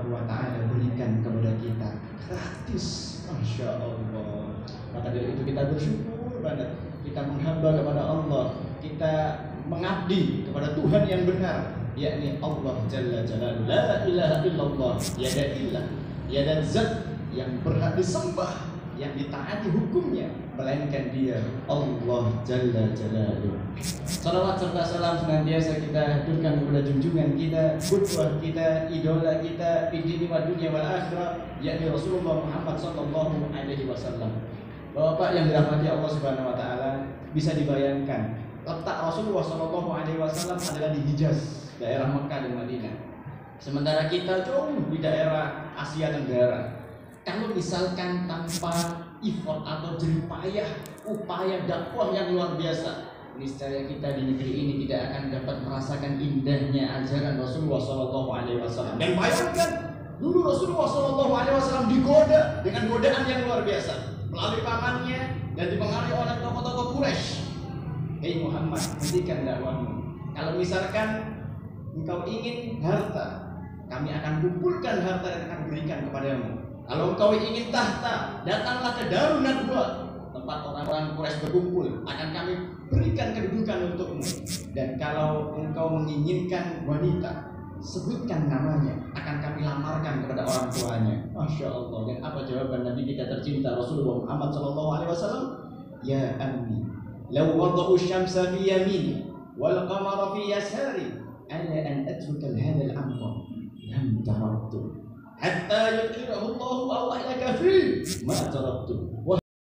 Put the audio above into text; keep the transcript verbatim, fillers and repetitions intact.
Subhanahu wa Ta'ala berikan kepada kita gratis, masya Allah. Maka dari itu kita bersyukur banget, kita menghamba kepada Allah, kita mengabdi kepada Tuhan yang benar, yakni Allah Jalla Jalaluhu. La ilaha illallah, tiada ilah, tiada zat yang berhak disembah, yang ditaati hukumnya, melainkan Dia, Allah Jalla Jalaluhu. Salawat serta salam senantiasa kita haturkan kepada junjungan kita, qudwah kita, idola kita, fid dini wad dunya wal akhirah, yakni Rasulullah Muhammad sallallahu alaihi wasallam. Bapak yang dirahmati Allah Subhanahu wa Ta'ala, bisa dibayangkan letak Rasulullah sallallahu alaihi wasallam adalah di Hijaz, daerah Mekah dan Madinah. Sementara kita jauh di daerah Asia Tenggara. Kalau misalkan tanpa effort atau jerih payah, upaya dakwah yang luar biasa, niscaya kita di negeri ini tidak akan dapat merasakan indahnya ajaran Rasulullah shallallahu alaihi wasallam. Dan bayangkan, dulu Rasulullah shallallahu alaihi wasallam digoda dengan godaan yang luar biasa melalui pamannya dan dipengaruhi oleh tokoh-tokoh Quraisy. Hei Muhammad, hentikan dakwahmu. Kalau misalkan engkau ingin harta, kami akan kumpulkan harta dan akan berikan kepadamu. Kalau engkau ingin tahta, datanglah ke Darun Nadwa, tempat orang-orang Quraisy berkumpul, akan kami berikan kedudukan untukmu. Dan kalau engkau menginginkan wanita, sebutkan namanya, akan kami lamarkan kepada orang tuanya. Masya Allah. Dan apa jawaban Nabi kita tercinta Rasulullah Muhammad sallallahu alaihi wasallam? Ya ammi, law wada'u syamsa fi yamini wal qamara fi yasari, ala an atruka hadha al-amra lam taraktu hatta yudhirahu Allahu aw ahlaka fi ma taraktu.